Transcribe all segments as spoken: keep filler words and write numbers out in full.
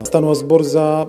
станува збор за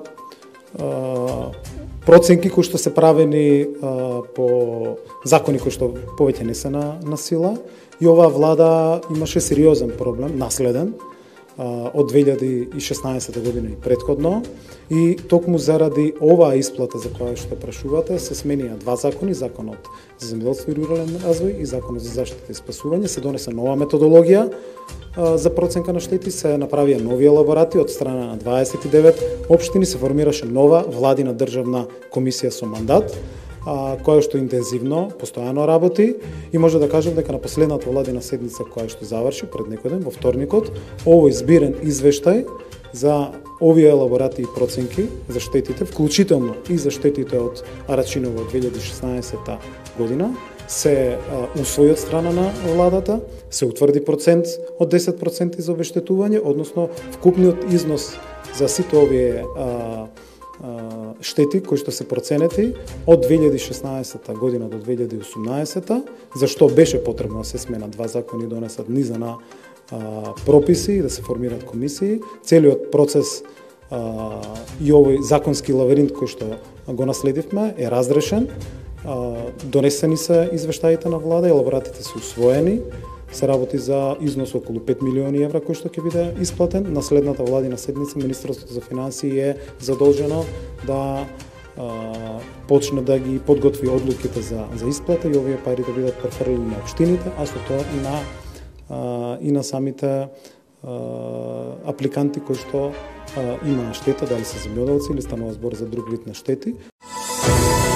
проценки кои што се правени по закони кои што повеќе не се на, на сила, и оваа влада имаше сериозен проблем, наследен, од две илјади и шеснаесета година и предходно, и токму заради оваа исплата за која што прашувате се сменија два закони, законот за земјоделство и рурален развој и законот за заштита и спасување, се донесе нова методологија за проценка на штети, се направија нови елаборати од страна на дваесет и девет општини, се формираше нова владина државна комисија со мандат, која што интензивно, постојано работи, и може да кажем дека на последната владина седница која што заврши пред некој ден, во вторникот, овој збирен извештај за овие елаборати и проценки за штетите, вклучително и за штетите од Арачиново од две илјади и шеснаесета година, се усвои од страна на владата, се утврди процент од десет проценти за обештетување, односно вкупниот износ за сите овие а, штети кои што се проценети од две илјади и шеснаесета година до две илјади и осумнаесета, за што беше потребно да се сменат два закони и донесат низа на а, прописи и да се формираат комисии. Целиот процес а, и овој законски лавиринт кој што го наследивме е разрешен. А, донесени се извештаите на влада, елаборатите се усвоени, се работи за износ околу пет милиони евра кој што ќе биде исплатен. На следната владина седница Министерството за финансии е задолжено да а, почне да ги подготви одлуките за за исплата и овие пари да бидат префрлени на општините, а со тоа и на а, и на самите а, апликанти кои што а, имаа штета, дали се земјоделци или станува збор за друг вид на штети.